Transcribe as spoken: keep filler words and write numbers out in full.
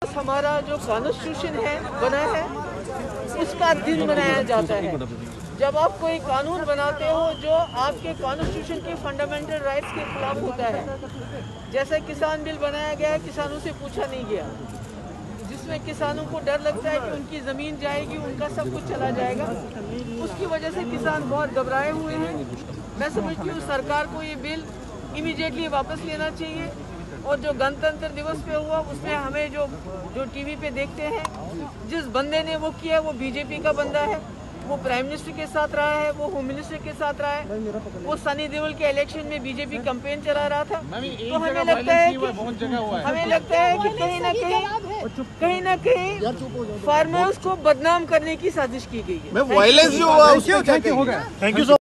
हमारा जो कॉन्स्टिट्यूशन है बना है उसका दिन मनाया जाता है। जब आप कोई कानून बनाते हो जो आपके कॉन्स्टिट्यूशन के फंडामेंटल राइट्स के खिलाफ होता है, जैसे किसान बिल बनाया गया है, किसानों से पूछा नहीं गया, जिसमें किसानों को डर लगता है कि उनकी ज़मीन जाएगी, उनका सब कुछ चला जाएगा, उसकी वजह से किसान बहुत घबराए हुए हैं। मैं समझती हूँ सरकार को ये बिल इमीडिएटली वापस लेना चाहिए। और जो गणतंत्र दिवस पे हुआ उसमें हमें जो जो टीवी पे देखते हैं, जिस बंदे ने वो किया वो बीजेपी का बंदा है, वो प्राइम मिनिस्टर के साथ रहा है, वो होम मिनिस्टर के साथ रहा है, वो सनी देओल के इलेक्शन में बीजेपी कैंपेन चला रहा था। तो हमें लगता है कि हमें लगता है कि कहीं ना कहीं कहीं ना कहीं फार्मर्स को बदनाम करने की साजिश की गई है। वायलेंस जो हुआ उसमें क्या कहेंगे? Thank you so